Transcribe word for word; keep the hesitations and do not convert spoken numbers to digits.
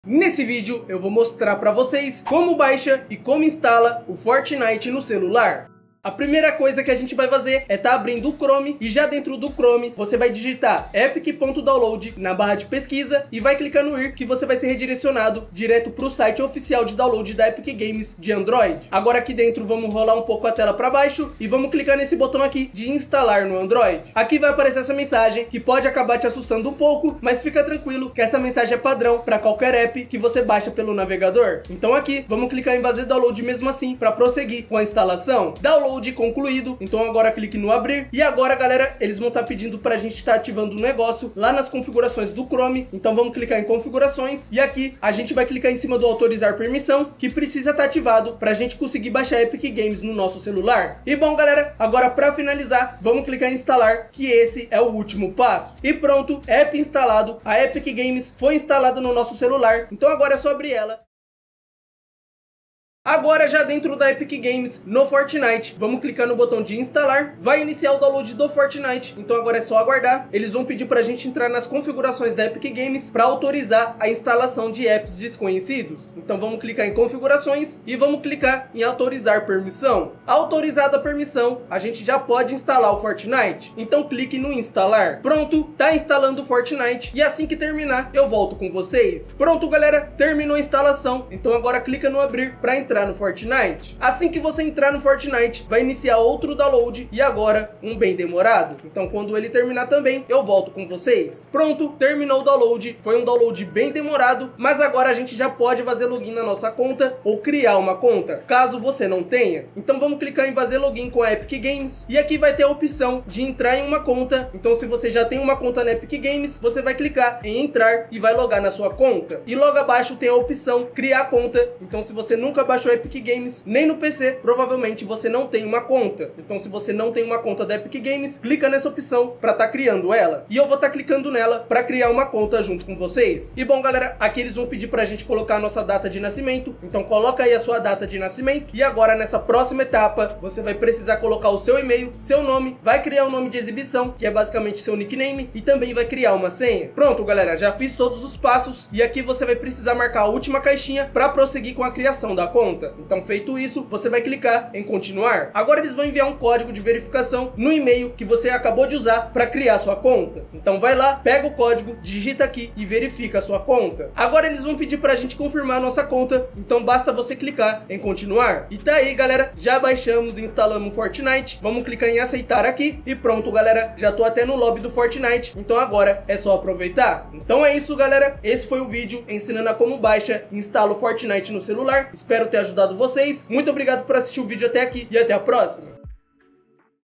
Nesse vídeo eu vou mostrar para vocês como baixa e como instala o Fortnite no celular. A primeira coisa que a gente vai fazer é estar abrindo o Chrome e já dentro do Chrome você vai digitar epic ponto download na barra de pesquisa e vai clicar no ir que você vai ser redirecionado direto para o site oficial de download da Epic Games de Android. Agora aqui dentro vamos rolar um pouco a tela para baixo e vamos clicar nesse botão aqui de instalar no Android. Aqui vai aparecer essa mensagem que pode acabar te assustando um pouco, mas fica tranquilo que essa mensagem é padrão para qualquer app que você baixa pelo navegador. Então aqui vamos clicar em fazer download mesmo assim para prosseguir com a instalação. Download concluído, então agora clique no abrir e agora galera, eles vão estar pedindo pra gente estar ativando um negócio lá nas configurações do Chrome, então vamos clicar em configurações e aqui a gente vai clicar em cima do autorizar permissão, que precisa estar ativado pra gente conseguir baixar Epic Games no nosso celular. E bom galera, agora pra finalizar, vamos clicar em instalar, que esse é o último passo. E pronto, app instalado, a Epic Games foi instalada no nosso celular, então agora é só abrir ela. Agora já dentro da Epic Games, no Fortnite, vamos clicar no botão de instalar, vai iniciar o download do Fortnite, então agora é só aguardar. Eles vão pedir pra gente entrar nas configurações da Epic Games para autorizar a instalação de apps desconhecidos. Então vamos clicar em configurações e vamos clicar em autorizar permissão. Autorizada a permissão, a gente já pode instalar o Fortnite, então clique no instalar. Pronto, tá instalando o Fortnite e assim que terminar eu volto com vocês. Pronto galera, terminou a instalação, então agora clica no abrir para entrar entrar no Fortnite. Assim que você entrar no Fortnite, vai iniciar outro download e agora um bem demorado. Então quando ele terminar também, eu volto com vocês. Pronto, terminou o download. Foi um download bem demorado, mas agora a gente já pode fazer login na nossa conta ou criar uma conta, caso você não tenha. Então vamos clicar em fazer login com a Epic Games e aqui vai ter a opção de entrar em uma conta. Então se você já tem uma conta na Epic Games, você vai clicar em entrar e vai logar na sua conta. E logo abaixo tem a opção criar conta. Então se você nunca baixou o Epic Games nem no P C, provavelmente você não tem uma conta. Então se você não tem uma conta da Epic Games, clica nessa opção para estar tá criando ela. E eu vou estar tá clicando nela para criar uma conta junto com vocês. E bom galera, aqui eles vão pedir pra gente colocar a nossa data de nascimento. Então coloca aí a sua data de nascimento. E agora nessa próxima etapa, você vai precisar colocar o seu e-mail, seu nome, vai criar um nome de exibição, que é basicamente seu nickname, e também vai criar uma senha. Pronto galera, já fiz todos os passos e aqui você vai precisar marcar a última caixinha para prosseguir com a criação da conta. Então feito isso, você vai clicar em continuar. Agora eles vão enviar um código de verificação no e-mail que você acabou de usar para criar sua conta. Então vai lá, pega o código, digita aqui e verifica a sua conta. Agora eles vão pedir para a gente confirmar a nossa conta, então basta você clicar em continuar. E tá aí galera, já baixamos e instalamos o Fortnite. Vamos clicar em aceitar aqui e pronto galera, já tô até no lobby do Fortnite, então agora é só aproveitar. Então é isso galera, esse foi o vídeo ensinando a como baixa e instala o Fortnite no celular. Espero ter ajudado vocês. Muito obrigado por assistir o vídeo até aqui e até a próxima.